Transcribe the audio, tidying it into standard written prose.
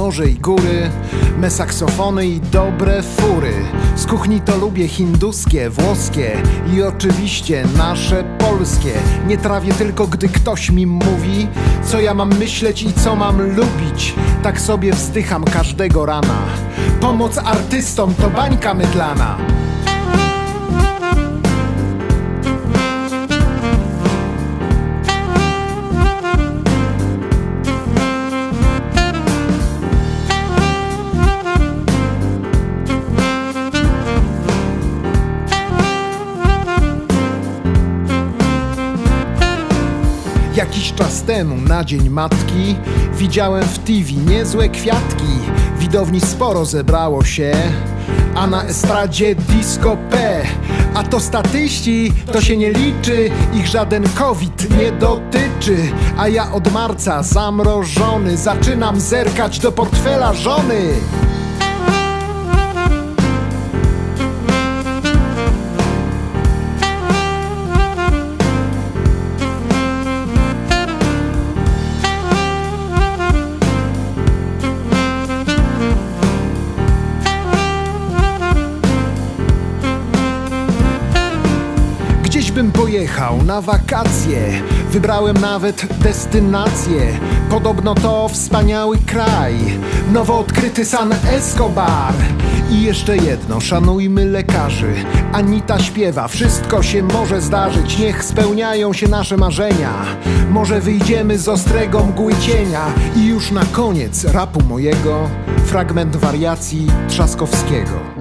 morze i góry, me saksofony i dobre fury. Z kuchni to lubię hinduskie, włoskie i oczywiście nasze polskie. Nie trawię tylko, gdy ktoś mi mówi, co ja mam myśleć i co mam lubić. Tak sobie wzdycham każdego rana. Pomoc artystom to bańka mydlana. Jakiś czas temu na Dzień Matki widziałem w TV niezłe kwiatki. Widowni sporo zebrało się, a na estradzie disco P. A to statyści, to się nie liczy, ich żaden COVID nie dotyczy. A ja od marca zamrożony zaczynam zerkać do portfela żony. Gdzieś bym pojechał na wakacje, wybrałem nawet destynację. Podobno to wspaniały kraj, nowo odkryty San Escobar. I jeszcze jedno, szanujmy lekarzy. Anita śpiewa, wszystko się może zdarzyć. Niech spełniają się nasze marzenia. Może wyjdziemy z ostrego mgły cienia. I już na koniec rapu mojego fragment wariacji Trzaskowskiego.